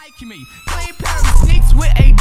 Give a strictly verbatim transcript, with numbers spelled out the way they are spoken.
like me. Clean pair of sneaks with a